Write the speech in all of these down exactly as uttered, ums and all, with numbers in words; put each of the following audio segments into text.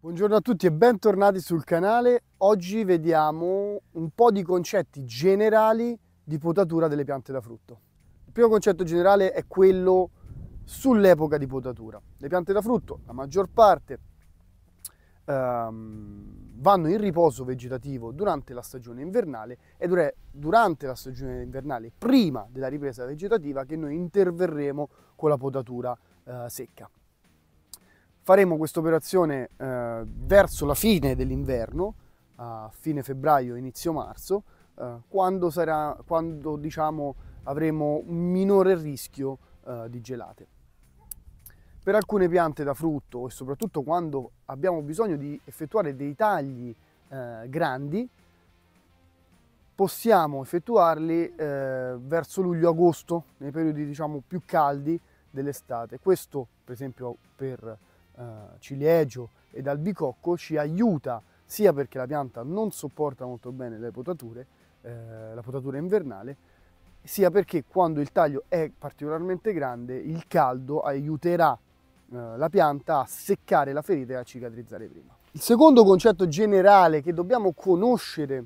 Buongiorno a tutti e bentornati sul canale. Oggi vediamo un po' di concetti generali di potatura delle piante da frutto. Il primo concetto generale è quello sull'epoca di potatura. Le piante da frutto, la maggior parte, ehm, vanno in riposo vegetativo durante la stagione invernale ed è durante la stagione invernale, prima della ripresa vegetativa, che noi interverremo con la potatura eh, secca. Faremo questa operazione eh, verso la fine dell'inverno, a fine febbraio, inizio marzo, eh, quando, sarà, quando diciamo, avremo un minore rischio eh, di gelate. Per alcune piante da frutto e soprattutto quando abbiamo bisogno di effettuare dei tagli eh, grandi, possiamo effettuarli eh, verso luglio-agosto, nei periodi diciamo, più caldi dell'estate. Questo per esempio per Uh, ciliegio ed albicocco ci aiuta sia perché la pianta non sopporta molto bene le potature, eh, la potatura invernale, sia perché quando il taglio è particolarmente grande il caldo aiuterà uh, la pianta a seccare la ferita e a cicatrizzare prima. Il secondo concetto generale che dobbiamo conoscere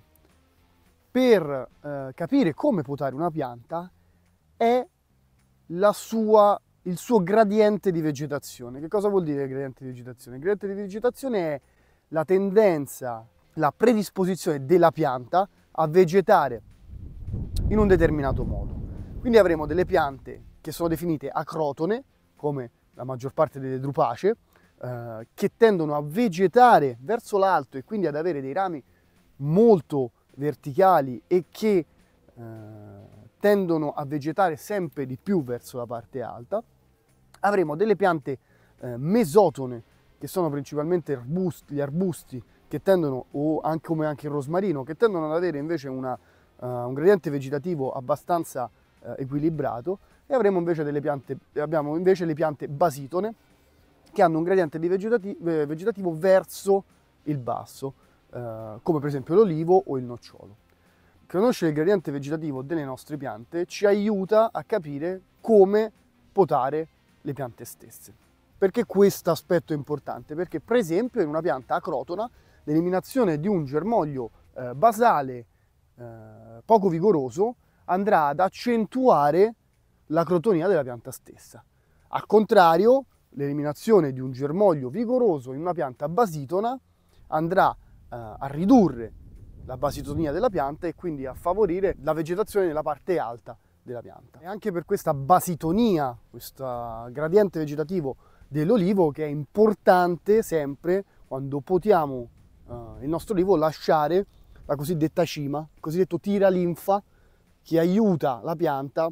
per uh, capire come potare una pianta è la sua il suo gradiente di vegetazione. Che cosa vuol dire gradiente di vegetazione? Il gradiente di vegetazione è la tendenza, la predisposizione della pianta a vegetare in un determinato modo. Quindi avremo delle piante che sono definite acrotone, come la maggior parte delle drupacee, eh, che tendono a vegetare verso l'alto e quindi ad avere dei rami molto verticali e che eh, tendono a vegetare sempre di più verso la parte alta. Avremo delle piante eh, mesotone, che sono principalmente arbusti, gli arbusti, che tendono, o anche come anche il rosmarino, che tendono ad avere invece una, uh, un gradiente vegetativo abbastanza uh, equilibrato, e avremo invece delle piante, abbiamo invece le piante basitone, che hanno un gradiente di vegetati vegetativo verso il basso, uh, come per esempio l'olivo o il nocciolo. Conoscere il gradiente vegetativo delle nostre piante ci aiuta a capire come potare le piante stesse. Perché questo aspetto è importante? Perché per esempio in una pianta acrotona l'eliminazione di un germoglio eh, basale eh, poco vigoroso andrà ad accentuare la crotonia della pianta stessa. Al contrario, l'eliminazione di un germoglio vigoroso in una pianta basitona andrà eh, a ridurre la basitonia della pianta e quindi a favorire la vegetazione nella parte alta della pianta. E anche per questa basitonia, questo gradiente vegetativo dell'olivo, che è importante sempre quando potiamo uh, il nostro olivo lasciare la cosiddetta cima, il cosiddetto tiralinfa, che aiuta la pianta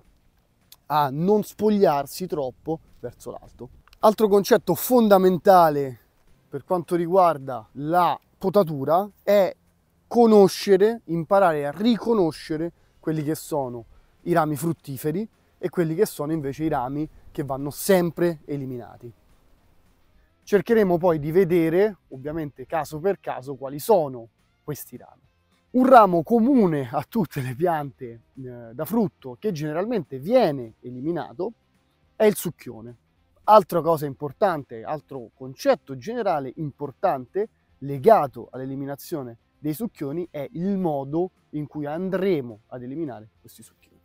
a non spogliarsi troppo verso l'alto. Altro concetto fondamentale per quanto riguarda la potatura è conoscere, imparare a riconoscere quelli che sono i rami fruttiferi e quelli che sono invece i rami che vanno sempre eliminati. Cercheremo poi di vedere, ovviamente caso per caso, quali sono questi rami. Un ramo comune a tutte le piante eh, da frutto che generalmente viene eliminato è il succhione. Altra cosa importante, altro concetto generale importante legato all'eliminazione dei succhioni è il modo in cui andremo ad eliminare questi succhioni.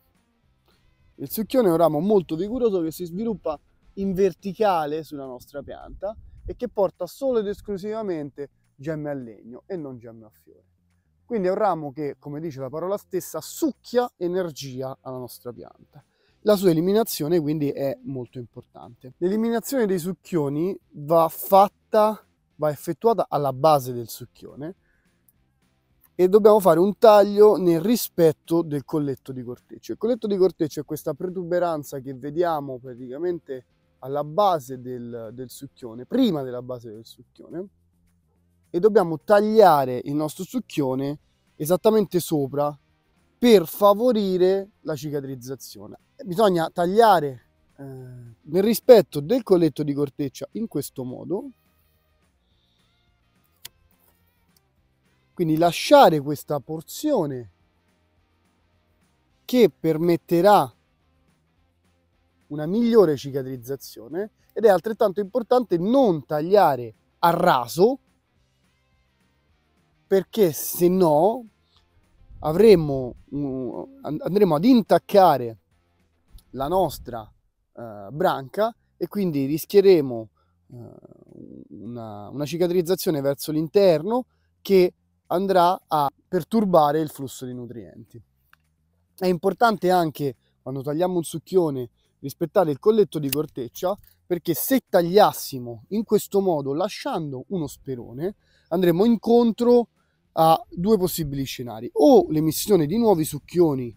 Il succhione è un ramo molto vigoroso che si sviluppa in verticale sulla nostra pianta e che porta solo ed esclusivamente gemme a legno e non gemme a fiore. Quindi è un ramo che, come dice la parola stessa, succhia energia alla nostra pianta. La sua eliminazione quindi è molto importante. L'eliminazione dei succhioni va fatta, va effettuata alla base del succhione, e dobbiamo fare un taglio nel rispetto del colletto di corteccia. Il colletto di corteccia è questa protuberanza che vediamo praticamente alla base del, del succhione, prima della base del succhione, e dobbiamo tagliare il nostro succhione esattamente sopra per favorire la cicatrizzazione. Bisogna tagliare eh, nel rispetto del colletto di corteccia in questo modo. Quindi lasciare questa porzione che permetterà una migliore cicatrizzazione, ed è altrettanto importante non tagliare a raso perché se no avremmo, uh, andremo ad intaccare la nostra uh, branca e quindi rischieremo uh, una, una cicatrizzazione verso l'interno che andrà a perturbare il flusso di nutrienti. È importante anche, quando tagliamo un succhione, rispettare il colletto di corteccia, perché se tagliassimo in questo modo lasciando uno sperone, andremo incontro a due possibili scenari: o l'emissione di nuovi succhioni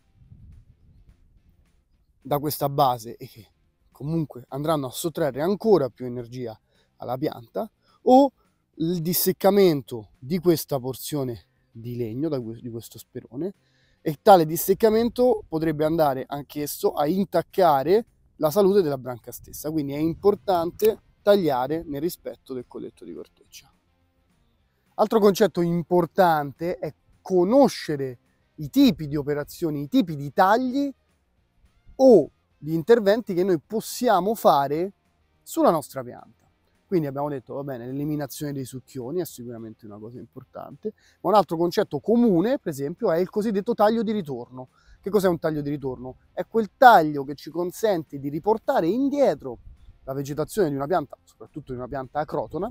da questa base e che comunque andranno a sottrarre ancora più energia alla pianta, o il disseccamento di questa porzione di legno, di questo sperone, e tale disseccamento potrebbe andare anch'esso a intaccare la salute della branca stessa. Quindi è importante tagliare nel rispetto del colletto di corteccia. Altro concetto importante è conoscere i tipi di operazioni, i tipi di tagli o gli interventi che noi possiamo fare sulla nostra pianta. Quindi abbiamo detto, va bene, l'eliminazione dei succhioni è sicuramente una cosa importante, ma un altro concetto comune, per esempio, è il cosiddetto taglio di ritorno. Che cos'è un taglio di ritorno? È quel taglio che ci consente di riportare indietro la vegetazione di una pianta, soprattutto di una pianta acrotona,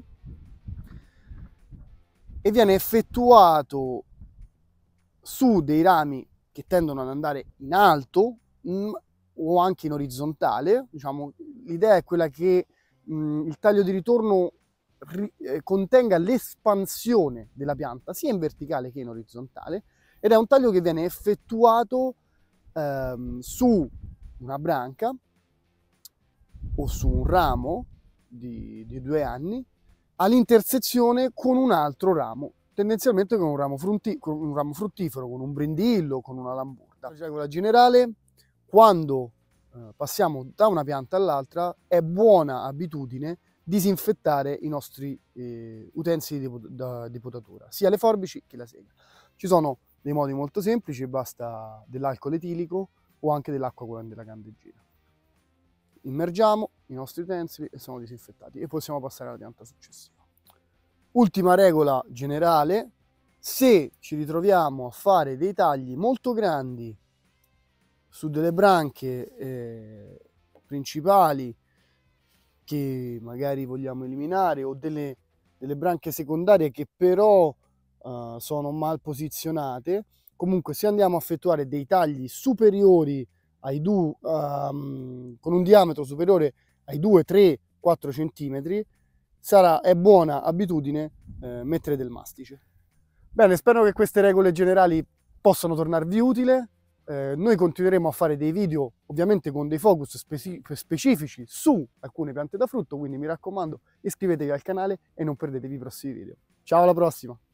e viene effettuato su dei rami che tendono ad andare in alto mh, o anche in orizzontale. Diciamo, l'idea è quella che mh, il taglio di ritorno ri, eh, contenga l'espansione della pianta sia in verticale che in orizzontale, ed è un taglio che viene effettuato ehm, su una branca o su un ramo di, di due anni all'intersezione con un altro ramo, tendenzialmente con un ramo, frutti, con un ramo fruttifero, con un brindillo, con una lamburda. La regola generale: quando eh, passiamo da una pianta all'altra, è buona abitudine disinfettare i nostri eh, utensili di, da, di potatura, sia le forbici che la sega. Ci sono dei modi molto semplici, basta dell'alcol etilico o anche dell'acqua della candeggina. Immergiamo i nostri utensili e sono disinfettati e possiamo passare alla pianta successiva. Ultima regola generale: se ci ritroviamo a fare dei tagli molto grandi su delle branche eh, principali che magari vogliamo eliminare, o delle, delle branche secondarie che però uh, sono mal posizionate, comunque se andiamo a effettuare dei tagli superiori ai due, um, con un diametro superiore ai due, tre, quattro centimetri, sarà, è buona abitudine eh, mettere del mastice. Bene, spero che queste regole generali possano tornarvi utile. Eh, noi continueremo a fare dei video, ovviamente con dei focus speci specifici su alcune piante da frutto, quindi mi raccomando, iscrivetevi al canale e non perdetevi i prossimi video. Ciao, alla prossima!